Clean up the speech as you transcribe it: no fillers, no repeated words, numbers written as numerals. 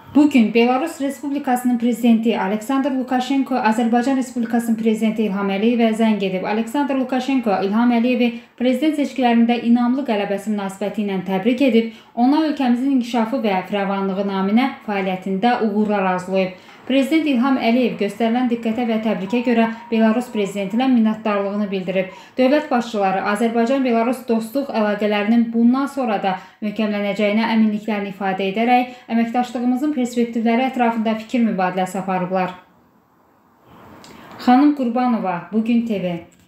Bugün Belarus Respublikasının prezidenti Aleksandr Lukashenko Azərbaycan Respublikasının prezidenti İlham Əliyevə zəng edib. Aleksandr Lukashenko İlham Əliyevi prezident seçkilərində inamlı qələbəsi münasibəti ilə təbrik edib, ona ölkəmizin inkişafı və firavanlığı naminə fəaliyyətində uğurlar arzulayıb. Prezident İlham Əliyev göstərilən diqqətə və təbrikə görə Belarus prezidentinə minnətdarlığını bildirib. Dövlət başçıları Azərbaycan-Belarus dostluq əlaqələrinin bundan sonra da möhkəmlənəcəyinə əminliklərini ifadə edərək, əməkdaşlığımızın perspektivləri ətrafında fikir mübadiləsi aparıblar. Xanım Qurbanova, Bugün TV.